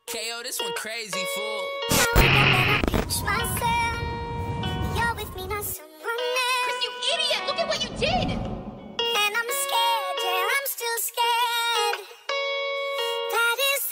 KO, this one crazy, fool. You're with me, not someone else. Chris, you idiot! Look at what you did! And I'm scared, yeah, I'm still scared. That is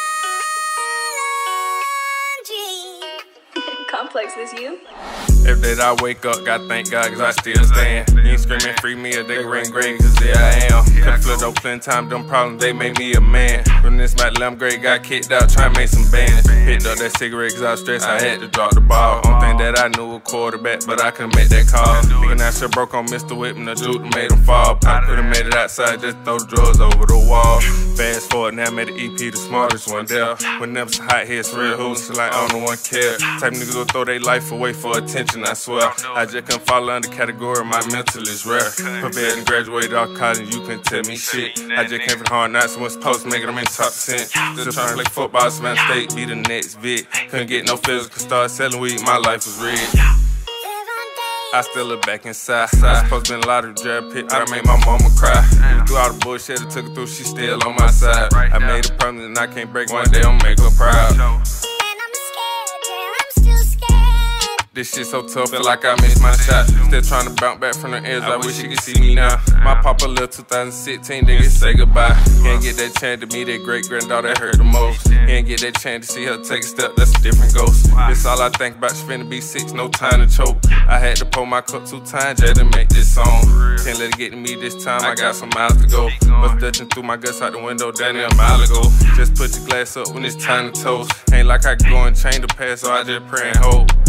all a dream. Complex, this you? Every day that I wake up, gotta thank God, cause I still stand. You ain't screaming free me or they ring great, cause there I am. Could've flipped up plenty time, them problems, they made me a man. From this battle, I'm great, got kicked out, trying to make some bands. Picked up that cigarette cause I was stressed, I had to drop the ball. Only thing that I knew was quarterback, but I couldn't make that call. Thinking I shit broke on Mr. Whip and the juke that made him fall. I could've made it outside, just throw the drugs over the wall. Fast forward, now I made the EP the smartest one there. When them some hot hits, real hoops, like I don't one care. Type niggas go throw their life away for attention, I swear. I just couldn't fall under category, my mental is rare. Prepared and graduated off college, you couldn't tell me shit. I just came from hard knocks and was supposed to make them in top percent. Still trying to play football, Savannah State, be the next Vic. Couldn't get no physical, start selling weed, my life was rigged. I still look back inside. I supposed to been a lottery draft pick, I made my mama cry. Through all the bullshit I took her through, she still on my side. I made a promise and I can't break, one day I'll make her proud. This shit so tough, feel like I missed my shot. Still trying to bounce back from the edge, I wish you could see me now. My papa lived 2016, they can say goodbye. He ain't get that chance to meet that great-granddaughter that hurt the most. He ain't get that chance to see her take a step, that's a different ghost. This all I think about, she finna be 6, no time to choke. I had to pour my cup 2 times just to make this song. Can't let it get to me this time, I got some miles to go. Was dutching through my guts out the window down there a mile ago. Just put your glass up when it's time to toast. Ain't like I can go and change the past, so I just pray and hope.